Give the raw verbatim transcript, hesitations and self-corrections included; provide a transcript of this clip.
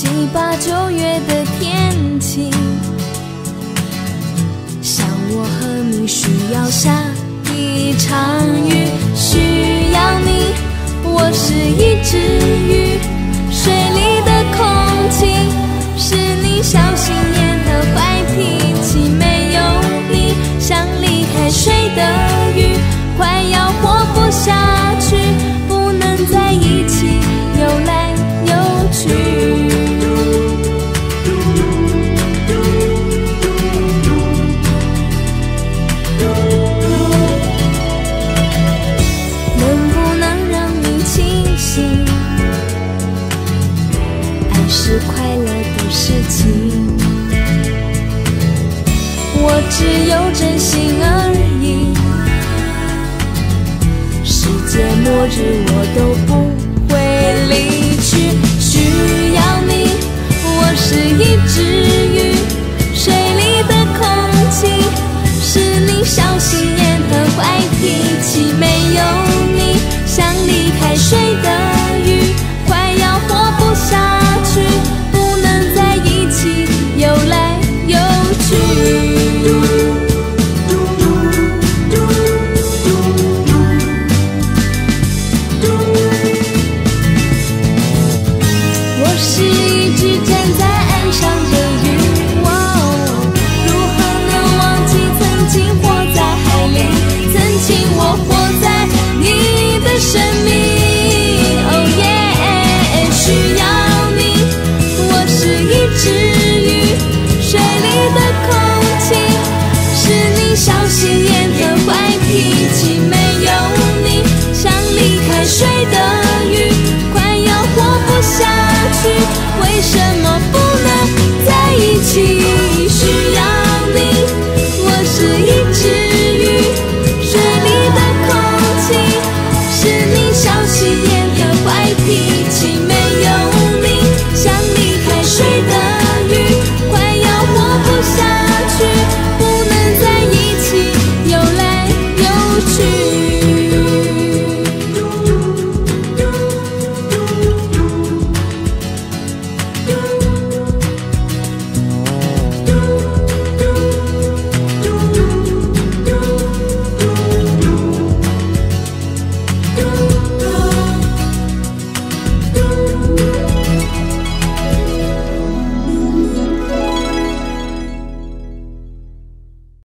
七八九月的天气，像我和你需要下一场雨，需要你，我是一只鱼，水里的空气是你小心眼和坏脾气，没有你像离开水的鱼，快要活不下去，不能在一起游来游去。能不能让你清醒？爱是快乐的事情，我只有真心而已。世界末日我都不会离去，需要你，我是一只鱼，水里的空气是你小心眼和坏脾气，没有你像离开水的鱼，快要活不下去，不能在一起游来游去。我是一只站在岸上的鱼，哦，如何能忘记曾经活在海里，曾经我活在你的生命。哦耶，需要你，我是一只鱼，水里的空气是你小心眼和坏脾气，没有你像离开水的鱼，快要活不下去，为什么